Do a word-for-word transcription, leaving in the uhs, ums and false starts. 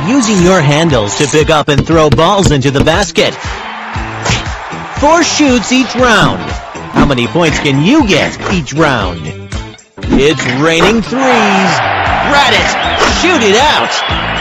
using your handles to pick up and throw balls into the basket. Four shoots each round. How many points can you get each round? It's raining threes. Rat it! Shoot it out!